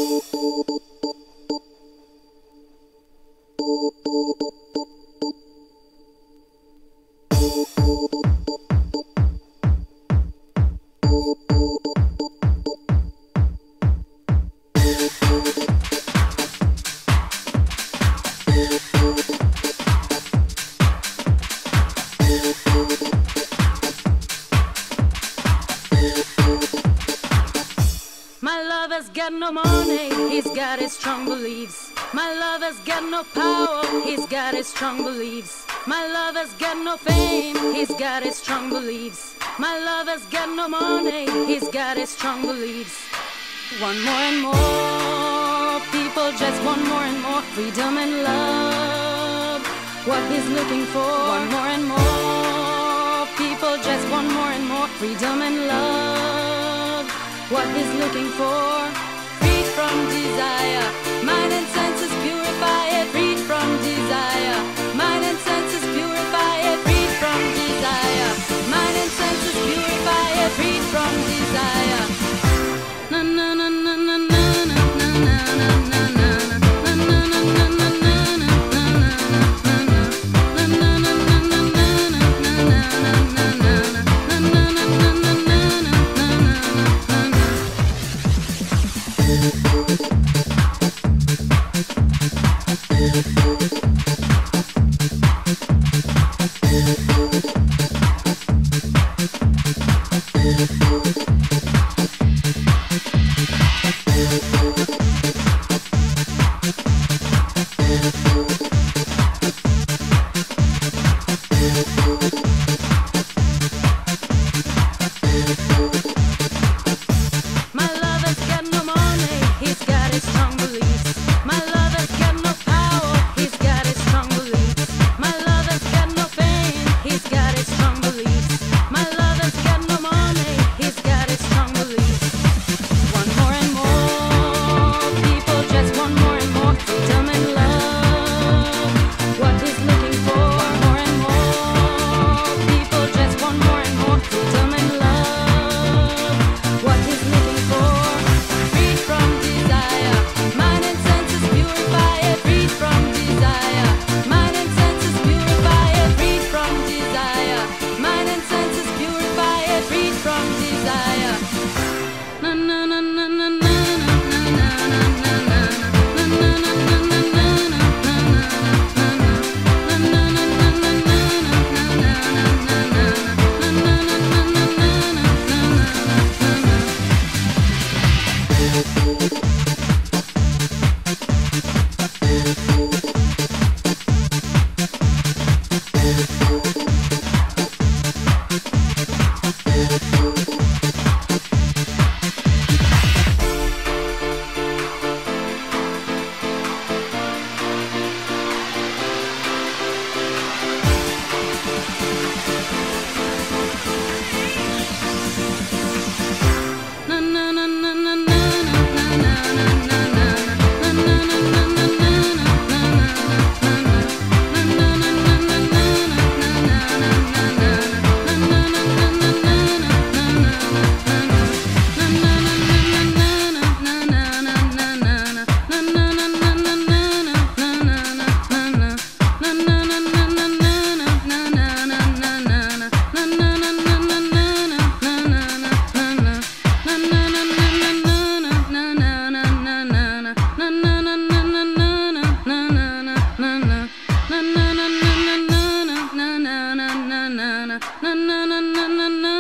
Got no money, he's got his strong beliefs. My lover's got no power, he's got his strong beliefs. My lover's got no fame, he's got his strong beliefs. My lover's got no money, he's got his strong beliefs. One more and more, people just want more and more freedom and love. What he's looking for, one more and more, people just want more and more freedom and love. What he's looking for, freed from desire, mind and senses purify it, freed from desire, mind and senses purify it, freed from desire, mind and senses purify it, freed from desire. Na na na na na na na na na na na. na na na na na